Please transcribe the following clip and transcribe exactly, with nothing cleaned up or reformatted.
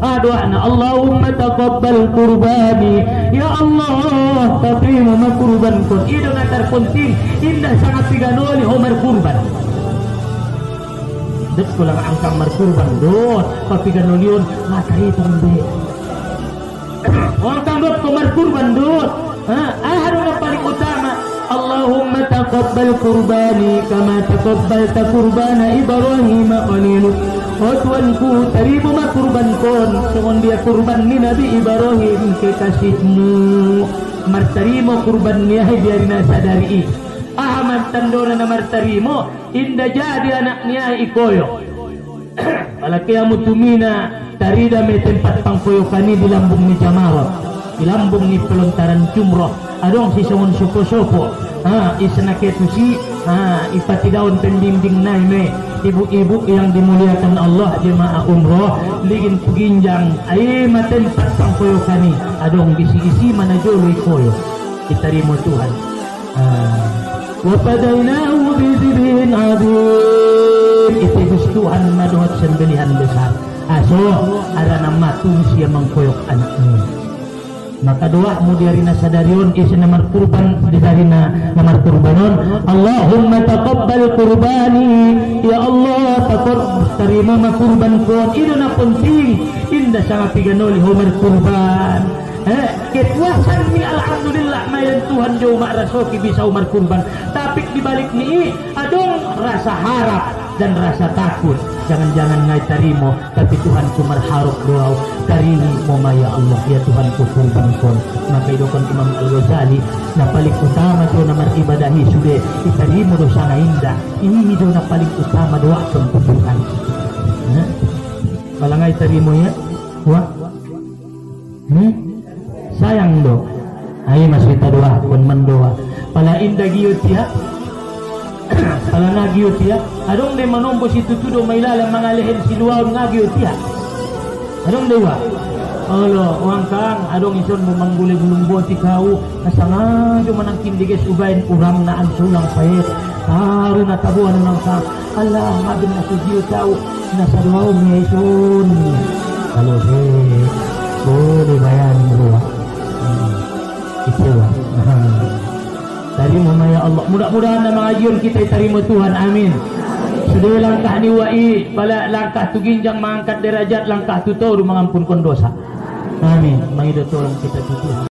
doana Allahumma taqabbal qurbani, ya Allah terima ma kurban kon. Itu na terpenting indah sangat tiganoli Umar kurban. Dek kulang angkang mar kurban dot papiganolion ngatari tambe. Orang dot kumar kurban dot. Ah, haruna paling utama Allahumma taqabbal qurbani kama taqabbalta qurbana Ibrahim khaliluk. Oh Tuanku, terima ma kurban kon songon dia kurban ni Nabi Ibrahim kekasihmu. Martarimo kurban ni ai biarina sadari. Ahmad tandona na martarimo inda jadi anak ni ai ikoyo. Palaki amutumina tarida me tempat pangkoyokani di lambung ni Jamarat, di lambung ni pelontaran jumroh. Adong si songon sopo-sopo. Ha, isna ketusi, ha, ipati daun pendimbing naime. Ibu-ibu yang dimuliakan Allah jemaah umroh ligin puginjang ai matempat pangkoyokani. Adong isi-isi mana jolo ikoyo. Ditarimo Tuhan. Ha. Wa padainahu bi dzibhin adzim. Itu gustuhan madohot sembelihan besar. Aso ada nama tusia mangkoyok anakmu. Maka doa mu diarina sadarion isi namar kurban diarina namar kurbanon Allahumma taqabbal qurbani, ya Allah taqabbal terima ma kurban kon. Itu na penting indah sangat tiganoli Umar kurban. Eh kepuasan ni alhamdulillah mayan Tuhan jauh mak rasoki bisa Umar kurban. Tapi dibalik ni adong rasa harap dan rasa takut. Jangan-jangan ngai tarimo, tapi Tuhan cuma harap doa tarimo ya Allah ya Tuhan ku kurban kon. Maka idokon Imam Al-Ghazali na paling utama do namar ibadahi sudah itarimo do sana indah. Ini do na paling utama doa kon ku Tuhan. Nah, kalau ngai tarimo ya, wah, hmm, sayang do. Ayo masih kita doa kon mendoa. Pala indah giut ya. Kalau ngagiut ya, adong de manombo situ tudo mailala mangalihin siluaon ngagiut ya. Adong dewa. Allah, uang kang adong ison mo mangguli gulung boti kau nasanga do manangkin diges ubain urang na ansulang payet. Taro na tabuan nang kang. Allah, ngabin na sujiyo tao nasa duaw ni ison. Kalau se boleh bayan mo. Itu lah. Tarimo ya Allah, mudah-mudahan na mga yun kita tarimo Tuhan, amin. Sudah langkah ni wai, pala langkah tu ginjang mangangkat derajat, langkah tu toro mangampun kon dosa, amin. Maido tolong kita Tuhan.